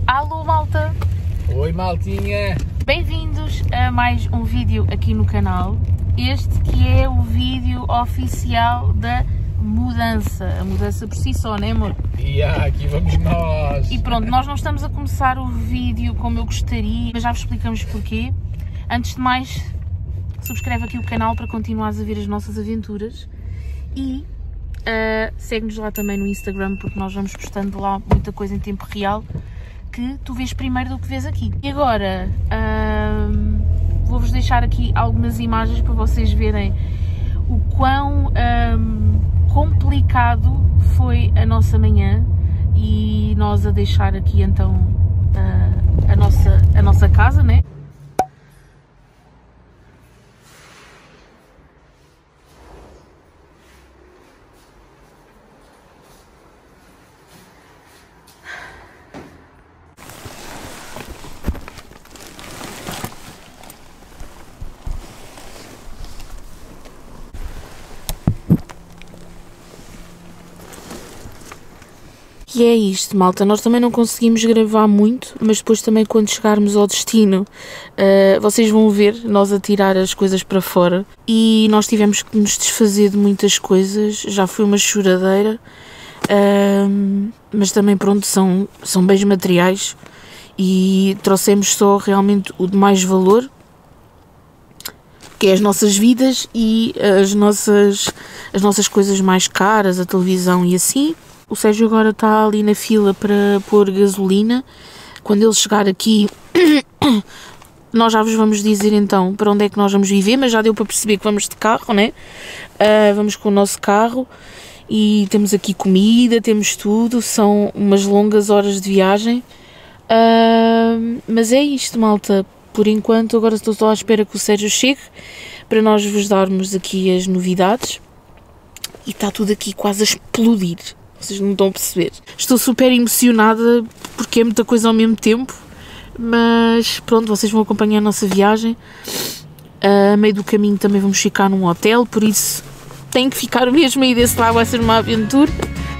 Alô malta! Oi maltinha! Bem-vindos a mais um vídeo aqui no canal. Este que é o vídeo oficial da mudança. A mudança por si só, né amor? E aqui vamos nós! E pronto, nós não estamos a começar o vídeo como eu gostaria, mas já vos explicamos porquê. Antes de mais, subscreve aqui o canal para continuares a ver as nossas aventuras e segue-nos lá também no Instagram, porque nós vamos postando lá muita coisa em tempo real que tu vês primeiro do que vês aqui. E agora vou-vos deixar aqui algumas imagens para vocês verem o quão complicado foi a nossa manhã e nós a deixar aqui então a nossa casa, né? E é isto, malta, nós também não conseguimos gravar muito, mas depois também quando chegarmos ao destino, vocês vão ver nós a tirar as coisas para fora e nós tivemos que nos desfazer de muitas coisas, já foi uma choradeira, mas também pronto, são bens materiais e trouxemos só realmente o de mais valor, que é as nossas vidas e as nossas coisas mais caras, a televisão e assim. O Sérgio agora está ali na fila para pôr gasolina. Quando ele chegar aqui, nós já vos vamos dizer então para onde é que nós vamos viver, mas já deu para perceber que vamos de carro, né? Vamos com o nosso carro e temos aqui comida, temos tudo, são umas longas horas de viagem. Mas é isto, malta. Por enquanto, agora estou só à espera que o Sérgio chegue para nós vos darmos aqui as novidades. E está tudo aqui quase a explodir. Vocês não estão a perceber. Estou super emocionada porque é muita coisa ao mesmo tempo. Mas pronto, vocês vão acompanhar a nossa viagem. A meio do caminho também vamos ficar num hotel. Por isso tem que ficar mesmo aí desse lado. Vai ser uma aventura.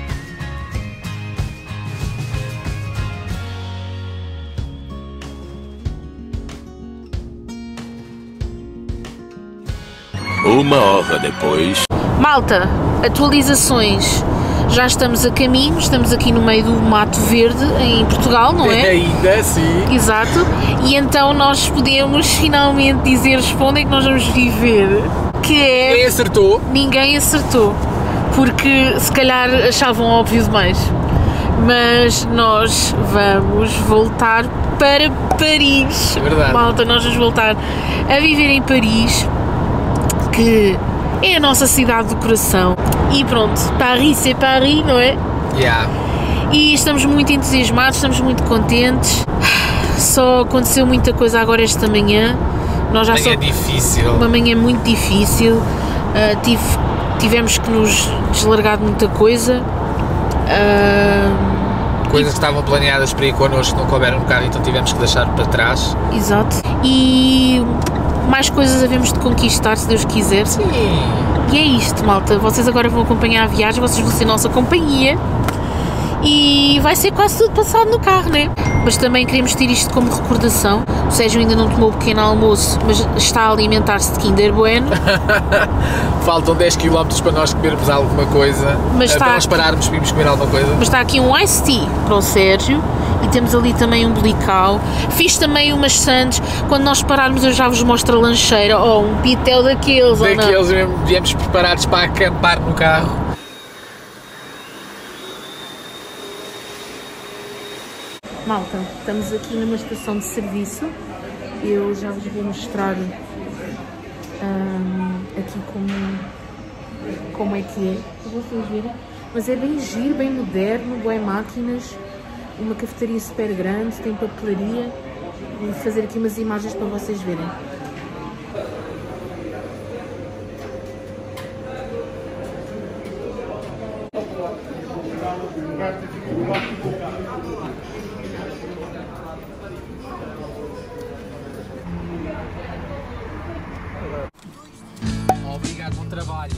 Uma hora depois. Malta, atualizações. Já estamos a caminho, estamos aqui no meio do Mato Verde, em Portugal, não é? Ainda sim! Exato. E então nós podemos finalmente dizer-vos para onde é que nós vamos viver. Que é... Quem acertou? Ninguém acertou. Porque se calhar achavam óbvio demais. Mas nós vamos voltar para Paris. É verdade. Malta, nós vamos voltar a viver em Paris, que é a nossa cidade do coração. E pronto, Paris c'est Paris, não é? Yeah. E estamos muito entusiasmados, estamos muito contentes. Só aconteceu muita coisa agora esta manhã. Nós já Manhã difícil. Uma manhã muito difícil. Tivemos que nos deslargar de muita coisa. Coisas que estavam planeadas para ir connosco não couberam no carro, então tivemos que deixar para trás. Exato. E mais coisas havemos de conquistar, se Deus quiser. Sim. E é isto, malta. Vocês agora vão acompanhar a viagem, vocês vão ser nossa companhia. E vai ser quase tudo passado no carro, né? Mas também queremos ter isto como recordação. O Sérgio ainda não tomou o pequeno almoço, mas está a alimentar-se de Kinder Bueno. Faltam 10 km para nós comermos alguma coisa. Mas para nós pararmos para irmos comer alguma coisa. Mas está aqui um iced tea para o Sérgio. E temos ali também um blical. Fiz também umas sandes. Quando nós pararmos eu já vos mostro a lancheira. Oh, um pitel daqueles. Daqueles mesmo, viemos preparados para acampar no carro. Malta, estamos aqui numa estação de serviço. Eu já vos vou mostrar aqui como é que é, para vocês verem. Mas é bem giro, bem moderno, boas máquinas, uma cafetaria super grande, tem papelaria. Vou fazer aqui umas imagens para vocês verem. Obrigado, bom trabalho.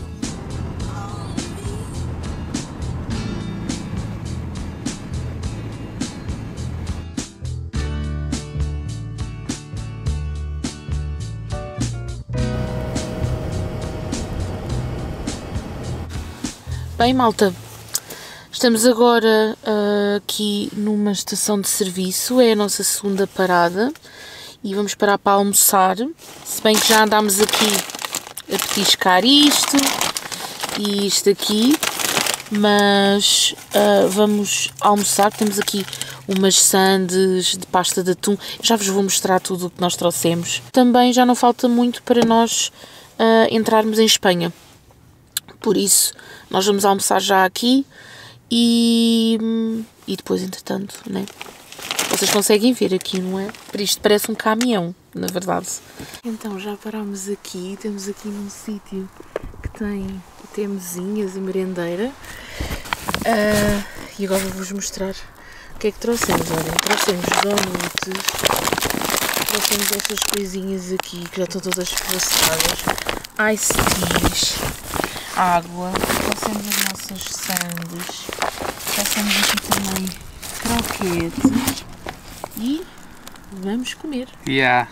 Bem, malta, estamos agora aqui numa estação de serviço, é a nossa segunda parada e vamos parar para almoçar, se bem que já andámos aqui a petiscar isto e isto aqui, mas vamos almoçar, temos aqui umas sandes de pasta de atum, já vos vou mostrar tudo o que nós trouxemos. Também já não falta muito para nós entrarmos em Espanha, por isso nós vamos almoçar já aqui e depois, entretanto, né? Vocês conseguem ver aqui, não é? Por isto parece um caminhão, na verdade. Então já parámos aqui, temos aqui num sítio que tem mesinhas e merendeira. E agora vou-vos mostrar o que é que trouxemos. Olhem, trouxemos donuts, trouxemos estas coisinhas aqui que já estão todas passadas, ice teas, água, trouxemos as nossas sandes, trouxemos aqui também croquetes e vamos comer. Yeah.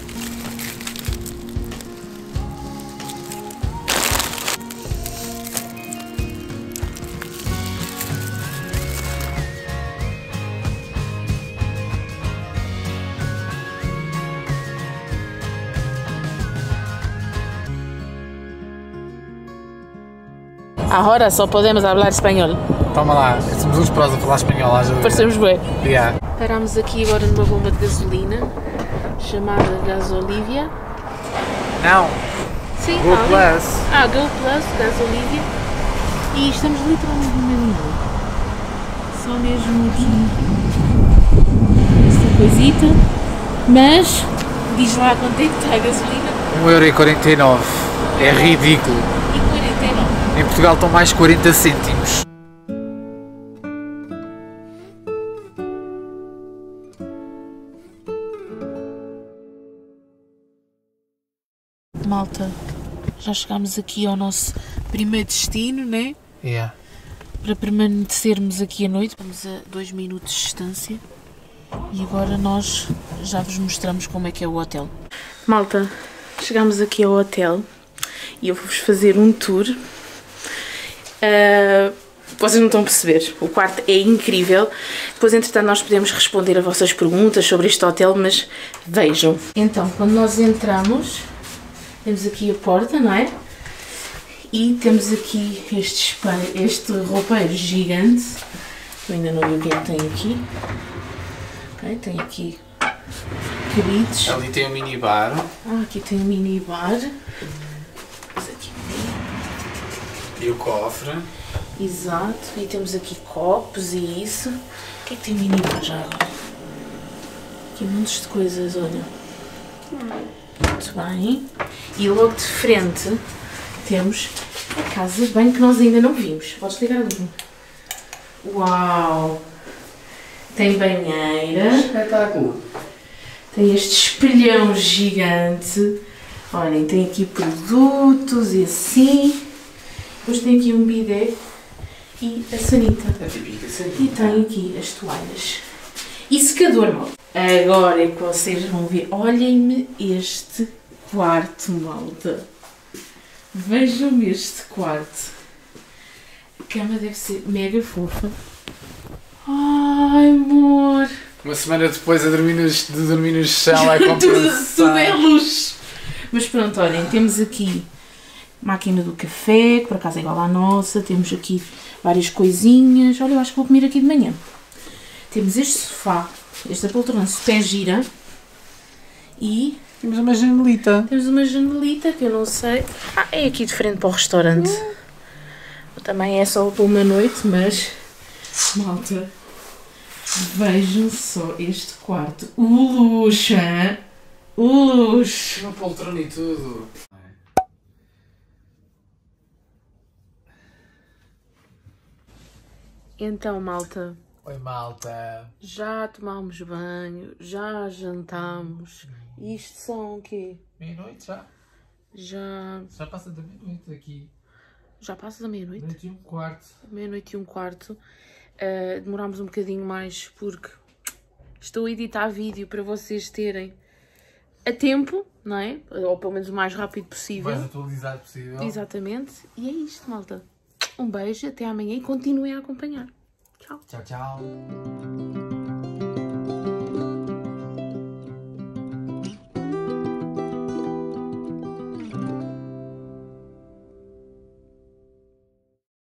Agora só podemos falar espanhol. Toma lá, somos uns prós a falar espanhol, ajuda. Parecemos bem. Yeah. Parámos aqui agora numa bomba de gasolina chamada Gasolívia. Não, Sim, Go ali. Plus. Go Plus, Gasolívia. E estamos literalmente no mesmo lugar. Só mesmo aqui esta coisita. Mas diz lá quanto é que está a gasolina. 1,49€. É ridículo. E 49. Em Portugal estão mais 40 cêntimos. Malta, já chegámos aqui ao nosso primeiro destino, né? Yeah. Para permanecermos aqui a noite. Estamos a 2 minutos de distância e agora nós já vos mostramos como é que é o hotel. Malta, chegámos aqui ao hotel e eu vou-vos fazer um tour. Vocês não estão a perceber, o quarto é incrível. Depois, entretanto, nós podemos responder a vossas perguntas sobre este hotel, mas vejam. Então, quando nós entramos, temos aqui a porta, não é? E temos aqui este roupeiro gigante. Eu ainda não vi o que é que tem aqui. Okay, tem aqui cabides. Ali tem um minibar. Aqui tem um minibar. Aqui. E o cofre. Exato. E temos aqui copos e isso. O que é que tem minibar já agora? Aqui montes de coisas, olha. Muito bem. E logo de frente temos a casa de banho que nós ainda não vimos. Podes ligar a luz. Uau! Tem banheira. Espetáculo. Tem este espelhão gigante. Olhem, tem aqui produtos e assim. Depois tem aqui um bidé e a sanita. A típica sanita. E tem aqui as toalhas. E secador, malta. Agora é que vocês vão ver. Olhem-me este quarto, malta. Vejam-me este quarto. A cama deve ser mega fofa. Ai, amor. Uma semana depois de dormir no chão é compensar. tudo é luxo. Mas pronto, olhem, temos aqui máquina do café, que por acaso é igual à nossa. Temos aqui várias coisinhas. Olha, eu acho que vou comer aqui de manhã. Temos este sofá, esta poltrona pé gira. E Temos uma janelita. temos uma janelita que eu não sei. É aqui de frente para o restaurante. Também é só para uma noite, mas malta, vejam só este quarto. O luxo, hein? O luxo. Uma poltrona e tudo. Então, malta, Oi, malta. já tomámos banho, já jantámos. Isto são o quê? Meia-noite já? Já passa da meia-noite aqui. Já passa da meia-noite? Meia-noite e um quarto. Meia-noite e um quarto. Demorámos um bocadinho mais porque estou a editar vídeo para vocês terem a tempo, não é? Ou pelo menos o mais rápido possível. O mais atualizado possível. Exatamente. E é isto, malta. Um beijo, até amanhã e continuem a acompanhar. Tchau. Tchau, tchau.